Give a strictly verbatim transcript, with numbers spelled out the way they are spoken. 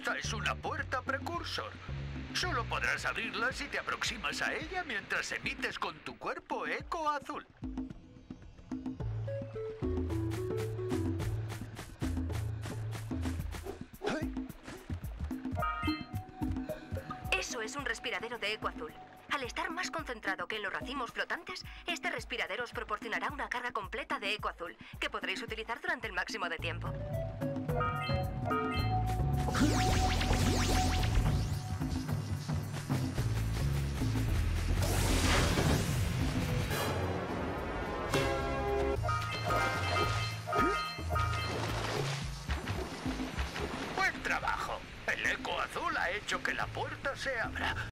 Esta es una puerta precursor. Solo podrás abrirla si te aproximas a ella mientras emites con tu cuerpo eco azul. Eso es un respiradero de eco azul. Al estar más concentrado que en los racimos flotantes, este respiradero os proporcionará una carga completa de eco azul, que podréis utilizar durante el máximo de tiempo. ¡Buen trabajo! El eco azul ha hecho que la puerta se abra.